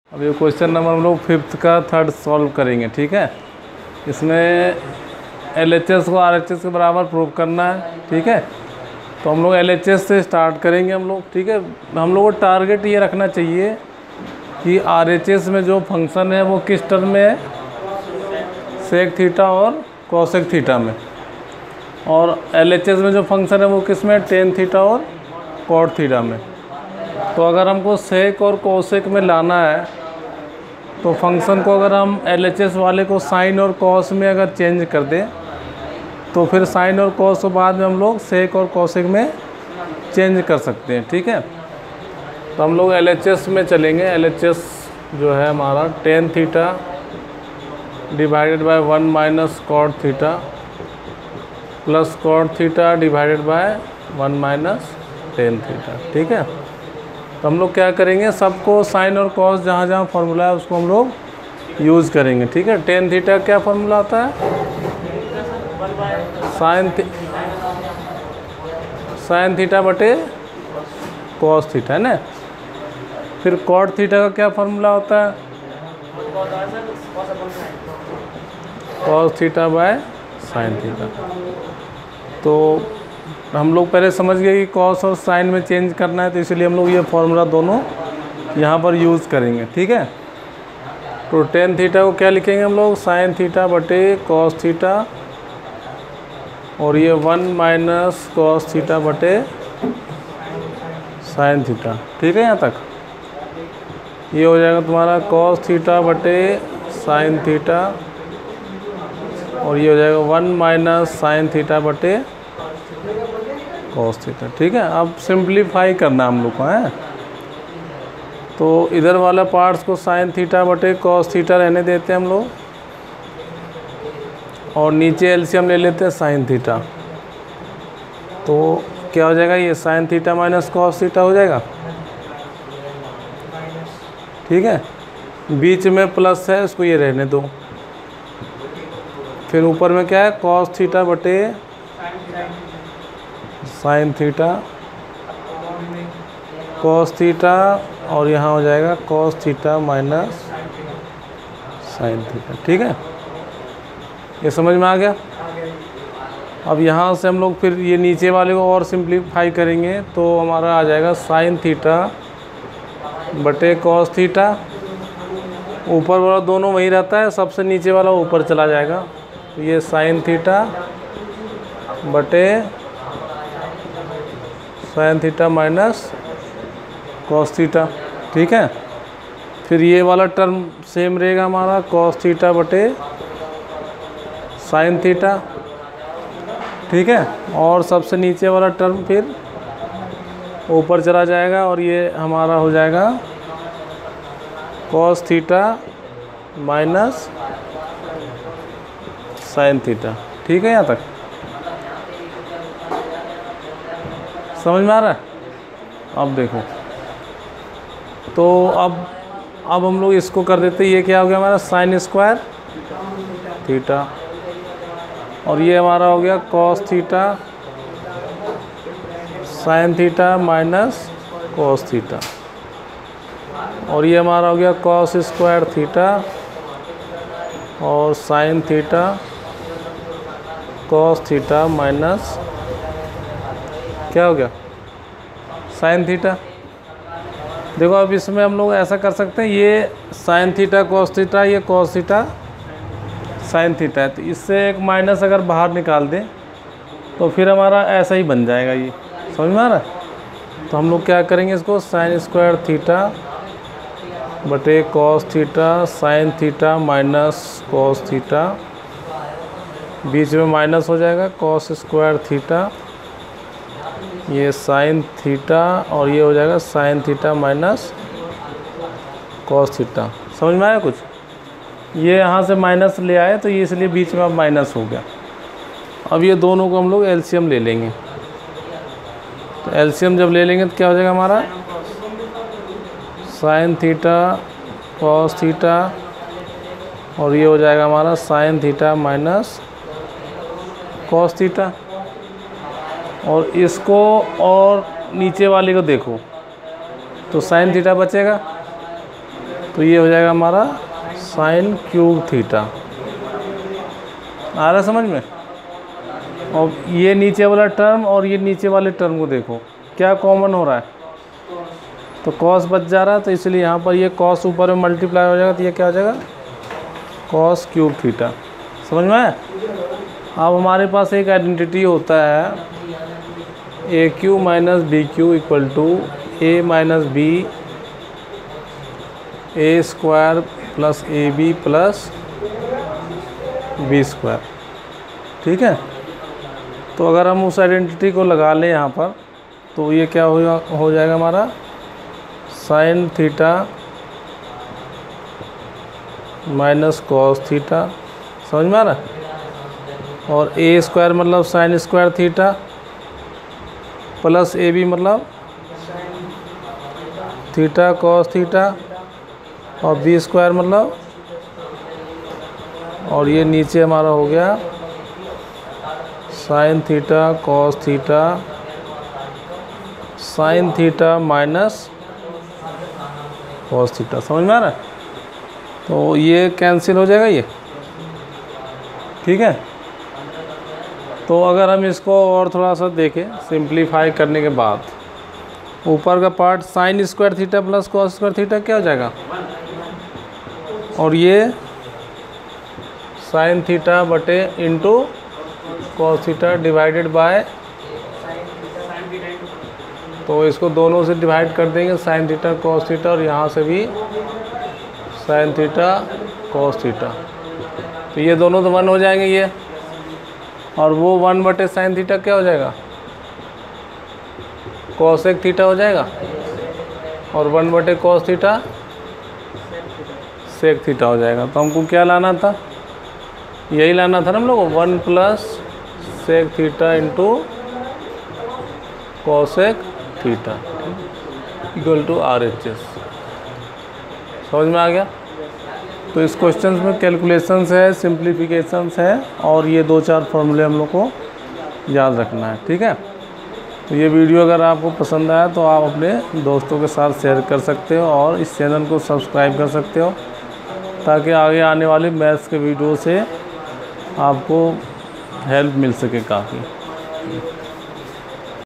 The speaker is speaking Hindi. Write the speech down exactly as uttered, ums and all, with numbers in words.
अब ये क्वेश्चन नंबर हम लोग फिफ्थ का थर्ड सॉल्व करेंगे, ठीक है। इसमें एल एच एस को आर एच एस के बराबर प्रूव करना है, ठीक है। तो हम लोग एल एच एस से स्टार्ट करेंगे हम लोग, ठीक है। हम लोग को टारगेट ये रखना चाहिए कि आर एच एस में जो फंक्शन है वो किस टर्म में है, सेक थीटा और कोसेक थीटा में, और एल एच एस में जो फंक्शन है वो किस में, टेन थीटा और कॉट थीटा में। तो अगर हमको सेक और कोसेक में लाना है तो फंक्शन को अगर हम एल एच एस वाले को साइन और कॉस में अगर चेंज कर दें तो फिर साइन और कॉस को बाद में हम लोग सेक और कोसेक में चेंज कर सकते हैं, ठीक है। तो हम लोग एल एच एस में चलेंगे। एल एच एस जो है हमारा tan theta divided by one minus cot theta plus cot theta divided by one minus tan theta, ठीक है। तो हम लोग क्या करेंगे, सबको साइन और कॉस जहाँ जहाँ फार्मूला है उसको हम लोग यूज़ करेंगे, ठीक है। टेन थीटा क्या फार्मूला आता है, साइन थी साइन थीटा बटे कॉस थीटा, है ना। फिर कॉट थीटा का क्या फार्मूला होता है, cos theta by sine theta. तो हम लोग पहले समझ गए कि कॉस और साइन में चेंज करना है, तो इसलिए हम लोग ये फार्मूला दोनों यहाँ पर यूज़ करेंगे, ठीक है। तो टेन थीटा को क्या लिखेंगे हम लोग, साइन थीटा बटे कॉस थीटा, और ये वन माइनस कॉस थीटा बटे साइन थीटा, ठीक है। यहाँ तक ये हो जाएगा तुम्हारा कॉस थीटा बटे साइन थीटा, और ये हो जाएगा वन माइनस साइन थीटा बटे कॉस थीटा, ठीक है। अब सिंप्लीफाई करना हम लोग को है, तो इधर वाला पार्ट्स को साइन थीटा बटे कॉस थीटा रहने देते हैं हम लोग, और नीचे एलसीएम ले लेते हैं साइन थीटा। तो क्या हो जाएगा, ये sine theta minus cos theta हो जाएगा, ठीक है। बीच में प्लस है, उसको ये रहने दो। फिर ऊपर में क्या है, कॉस थीटा बटे साइन थीटा कॉस थीटा, और यहाँ हो जाएगा cos theta minus sine theta, ठीक है। ये समझ में आ गया। अब यहाँ से हम लोग फिर ये नीचे वाले को और सिंप्लीफाई करेंगे, तो हमारा आ जाएगा साइन थीटा बटे कॉस थीटा। ऊपर वाला दोनों वही रहता है, सबसे नीचे वाला ऊपर चला जाएगा। तो ये साइन थीटा बटे sine theta minus cos theta, ठीक है। फिर ये वाला टर्म सेम रहेगा हमारा, कॉस थीटा बटे साइन थीटा, ठीक है। और सबसे नीचे वाला टर्म फिर ऊपर चला जाएगा, और ये हमारा हो जाएगा cos theta minus sine theta, ठीक है। यहाँ तक समझ में आ रहा है। अब देखो, तो अब अब हम लोग इसको कर देते हैं। ये क्या हो गया हमारा, साइन स्क्वायर थीटा, और ये हमारा हो गया cos theta sine theta minus cos theta, और ये हमारा हो गया कॉस स्क्वायर थीटा और sine theta cos theta minus क्या हो गया, साइन थीटा। देखो अब इसमें हम लोग ऐसा कर सकते हैं, ये साइन थीटा कॉस थीटा, ये कॉस थीटा साइन थीटा है, तो इससे एक माइनस अगर बाहर निकाल दें तो फिर हमारा ऐसा ही बन जाएगा। ये समझ में आ रहा है। तो हम लोग क्या करेंगे, इसको साइन स्क्वायर थीटा बटे cos theta sine theta minus cos theta, बीच में माइनस हो जाएगा कॉस स्क्वायर थीटा, ये साइन थीटा, और ये हो जाएगा sine theta minus cos theta. समझ में आया कुछ। ये यहाँ से माइनस ले आए तो ये इसलिए बीच में अब माइनस हो गया। अब ये दोनों को हम लोग एलसीएम ले लेंगे। तो एलसीएम जब ले लेंगे तो क्या हो जाएगा हमारा, साइन थीटा कॉस थीटा, और ये हो जाएगा हमारा sine theta minus cos theta. और इसको और नीचे वाले को देखो तो साइन थीटा बचेगा, तो ये हो जाएगा हमारा साइन क्यूब थीटा। आ रहा समझ में? और ये नीचे वाला टर्म और ये नीचे वाले टर्म को देखो क्या कॉमन हो रहा है, तो कॉस बच जा रहा है, तो इसलिए यहाँ पर ये कॉस ऊपर में मल्टीप्लाई हो जाएगा, तो ये क्या हो जाएगा कॉस क्यूब थीटा। समझ में आया? अब हमारे पास एक आइडेंटिटी होता है A cube minus B cube equal to A minus B A square plus A B plus B square. ठीक है, तो अगर हम उस आइडेंटिटी को लगा लें यहाँ पर, तो ये क्या हो हो जाएगा हमारा sine theta minus cos theta. समझ में आ रहा है? और ए स्क्वायर मतलब sine square theta plus A B मतलब थीटा कॉस थीटा, और बी स्क्वायर मतलब, और ये नीचे हमारा हो गया sine theta cos theta sine theta minus cos theta. समझ में आ रहा है? तो ये कैंसिल हो जाएगा ये। ठीक है, तो अगर हम इसको और थोड़ा सा देखें सिंप्लीफाई करने के बाद, ऊपर का part sine square theta plus cos square theta क्या हो जाएगा, और ये साइन थीटा बटे into cos theta divided by, तो इसको दोनों से डिवाइड कर देंगे साइन थीटा कॉस थीटा, और यहाँ से भी साइन थीटा कॉस थीटा, तो ये दोनों तो वन हो जाएंगे ये, और वो वन बटे साइन थीटा क्या हो जाएगा कॉसेक थीटा हो जाएगा, और वन बटे कॉस थीटा सेक थीटा हो जाएगा। तो हमको क्या लाना था, यही लाना था ना हम लोग, one plus sec theta into cosec theta equal to R H S. समझ में आ गया? तो इस क्वेश्चन में कैलकुलेशंस है, सिंप्लीफिकेशंस है, और ये दो चार फॉर्मूले हम लोग को याद रखना है। ठीक है, तो ये वीडियो अगर आपको पसंद आया तो आप अपने दोस्तों के साथ शेयर कर सकते हो, और इस चैनल को सब्सक्राइब कर सकते हो, ताकि आगे आने वाले मैथ्स के वीडियो से आपको हेल्प मिल सके काफ़ी।